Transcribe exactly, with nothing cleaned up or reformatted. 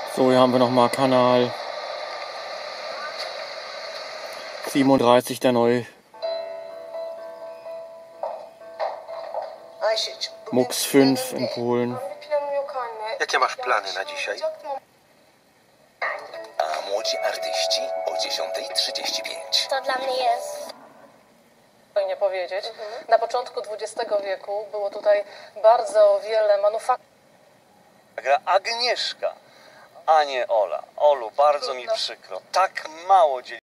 So, hier haben wir nochmal Kanal siebenunddreißig, der neue MUX fünf in Polen. Jakie masz plany na dzisiaj? A młodzi artyści o dziesiątej trzydzieści pięć. To dla mnie jest. Nie powiedzieć. Na początku dwudziestego wieku było tutaj bardzo wiele manufaktur. Gra Agnieszka, a nie Ola. Olu, bardzo mi przykro. Tak mało dzieli.